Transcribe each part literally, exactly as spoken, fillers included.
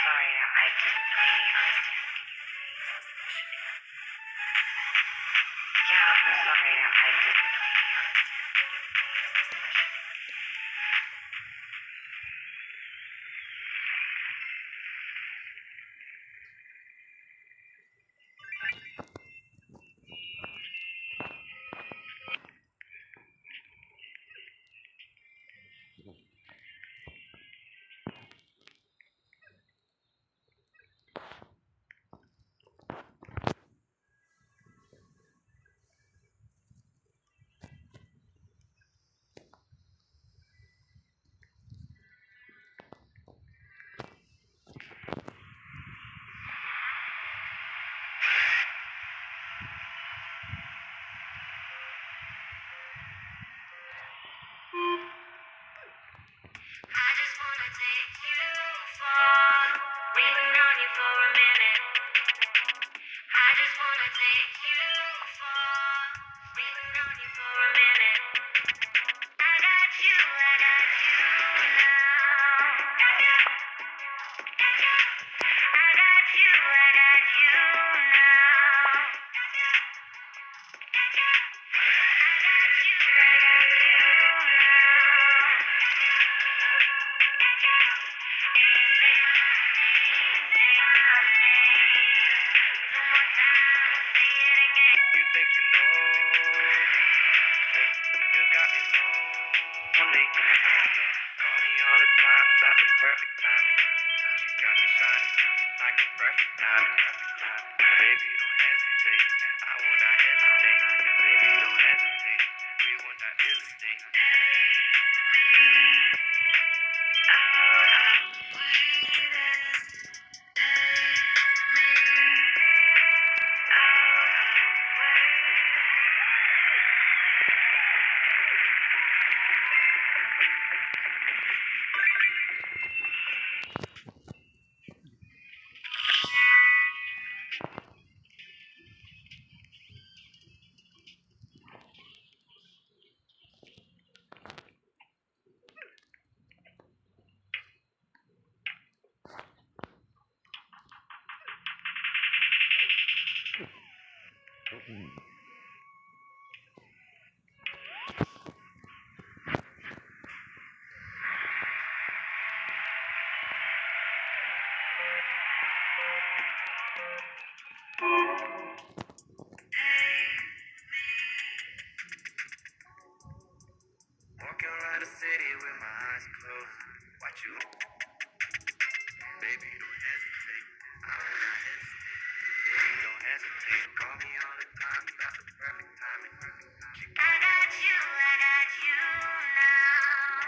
sorry, I didn't really understand. Yeah, I'm sorry, I didn't really understand. I just wanna take you far, waiting on you for a minute. I just wanna take you far, waiting on you for a minute. I got you, I got you now. I got you, I got you now. I got you, I got you now. You think you know me? You got me lonely. Call me all the time, that's the perfect timing. You got me shining like a perfect diamond. Baby, don't hesitate. I will not hesitate. Baby, don't hesitate. We want that real estate. Walking around the city with my eyes closed. Watch you. Baby, don't hesitate. I will not hesitate. Baby, don't hesitate. Call me all the time. That's the perfect timing. I got you, I got you now.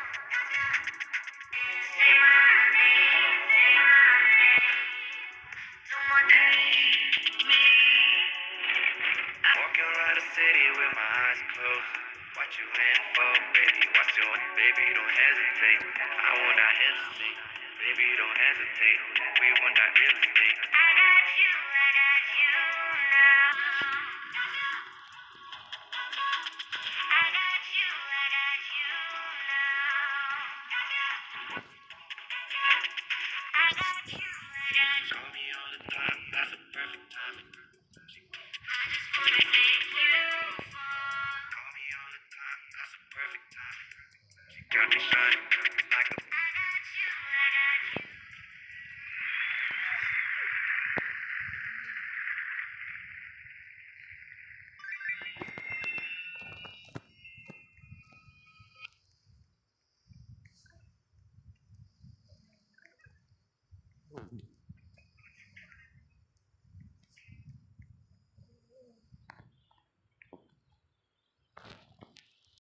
Say my name, say my name. Don't want to leave me. Walking around the city with my eyes closed. What you in for, baby? What's your baby? Don't hesitate. I will not hesitate. Baby, don't hesitate. We want that real estate. I got you, I got you now. I got you, I got you now. I got you, I got you. Call me all the time. That's the perfect timing. I just wanna take you far. Call me all the time. That's the perfect timing. You got me shining like a. I got you, I got you. Mm-hmm.